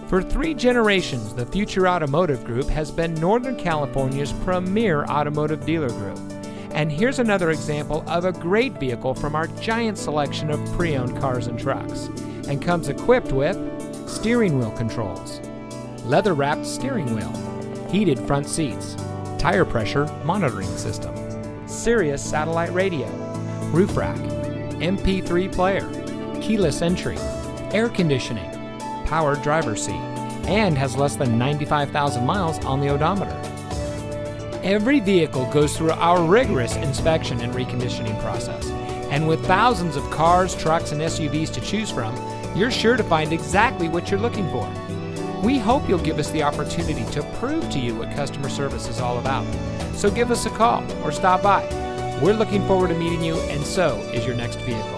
For 3 generations, the Future Automotive Group has been Northern California's premier automotive dealer group. And here's another example of a great vehicle from our giant selection of pre-owned cars and trucks, and comes equipped with steering wheel controls, leather-wrapped steering wheel, heated front seats, tire pressure monitoring system, Sirius satellite radio, roof rack, MP3 player, keyless entry, air conditioning, power driver's seat, and has less than 95,000 miles on the odometer. Every vehicle goes through our rigorous inspection and reconditioning process, and with thousands of cars, trucks, and SUVs to choose from, you're sure to find exactly what you're looking for. We hope you'll give us the opportunity to prove to you what customer service is all about. So give us a call or stop by. We're looking forward to meeting you, and so is your next vehicle.